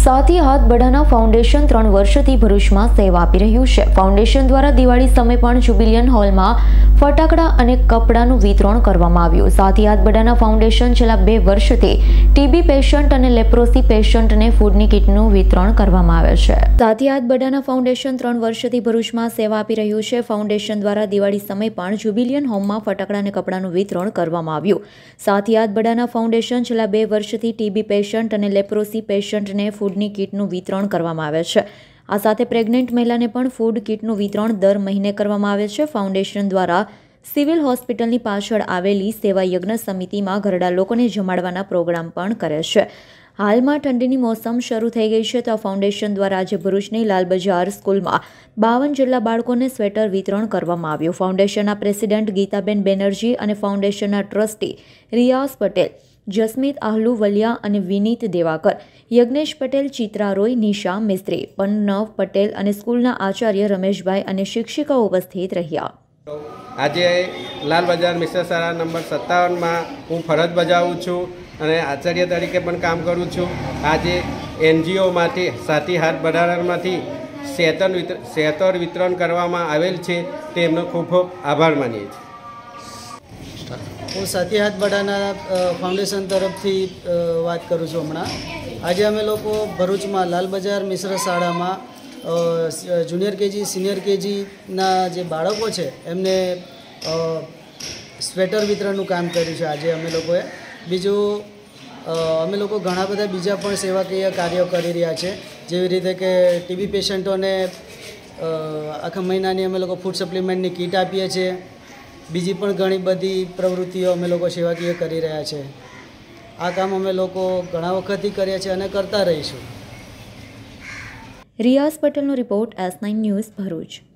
साथी हाथ बढ़ाना फाउंडेशन 3 वर्षथी भरूचमां सेवा आपी रह्युं छे। फाउंडेशन द्वारा दिवाળી समय पण जुबिलियन हॉलमां फटाकड़ा अने कपड़ानुं वितरण करवामां આવ્યું। साथी हाथ बढ़ाना फाउंडेशन छेल्ला 2 वर्षथी टीबी पेशન્ટ अने लेप्रोसी पेशન્ટને ફૂડની કીટનું વિતરણ કરવામાં આવે છે। સાથી હાથ बढ़ाना फाउंडेशन 3 વર્ષથી ભરૂચમાં સેવા આપી રહ્યું છે। फाउंडेशन द्वारा दिवाળી समय पण जुबिलियन હોમમાં ફટાકડા અને કપડાનું વિતરણ કરવામાં આવ્યું। સાથી હાથ बढ़ाना फाउंडेशन છેલ્લા 2 વર્ષથી ટીબી પેશન્ટ અને લેપ્રોસી પેશન્ટને ફૂડની કીટનું વિતરણ કરવામાં આવે છે। આ સાથે પ્રેગ્નન્ટ મહિલાને પણ ફૂડ કીટનું વિતરણ દર મહિને કરવામાં આવે છે। ફાઉન્ડેશન દ્વારા સિવિલ હોસ્પિટલની પાછળ આવેલી સેવા યજ્ઞ સમિતિમાં ઘરડા લોકોને જમાડવાના પ્રોગ્રામ પણ કરે છે। હાલમાં ઠંડીની મોસમ શરૂ થઈ ગઈ છે, તો આ ફાઉન્ડેશન દ્વારા આજે ભરૂચની લાલ બજાર સ્કૂલમાં 52 જેટલા બાળકોને સ્વેટર વિતરણ કરવામાં આવ્યું। ફાઉન્ડેશનના પ્રેસિડેન્ટ ગીતાબેન બેનર્જી અને ફાઉન્ડેશનના ટ્રસ્ટી રિયાઝ પટેલ, જસમીત આહલુવલિયા અને વિનીત દેવાકર, યજ્ઞેશ પટેલ, ચિત્રા રોય, નિશા મિસ્ત્રી, પન્નવ પટેલ અને સ્કૂલના આચાર્ય રમેશભાઈ અને શિક્ષિકાઓ ઉપસ્થિત રહ્યા। આજે લાલ બજાર મિશ્ર શાળા નંબર 57 માં હું ફરજ બજાવું છું અને આચાર્ય તરીકે પણ કામ કરું છું। આજે એનજીઓમાંથી સાથી હાથ बढ़ानाમાંથી શેતર વિતરણ કરવામાં આવેલ છે, તેમનો ખૂબ ખૂબ આભાર માનીએ છીએ। હું સાથી હાથ बढ़ाना ફાઉન્ડેશન તરફથી વાત કરું છું। હમણાં આજે અમે લોકો ભરૂચમાં લાલ બજાર મિશ્ર શાળામાં જુનિયર કેજી સિનિયર કેજીના જે બાળકો છે એમને સ્વેટર વિતરણનું કામ કર્યું છે આજે અમે લોકોએ। બીજું અમે લોકો ઘણા બધા બીજા પણ સેવાકીય કાર્યો કરી રહ્યા છે, જેવી રીતે કે ટીબી પેશન્ટોને આખા મહિનાની અમે લોકો ફૂડ સપ્લિમેન્ટની કીટ આપીએ છીએ। બીજી પણ ઘણી બધી પ્રવૃત્તિઓ અમે લોકો સેવાકીય કરી રહ્યા છે। આ કામ અમે લોકો ઘણા વખતથી કર્યા છે અને કરતા રહીશું। રિયાઝ પટેલનો રિપોર્ટ, S9 ન્યૂઝ, ભરૂચ।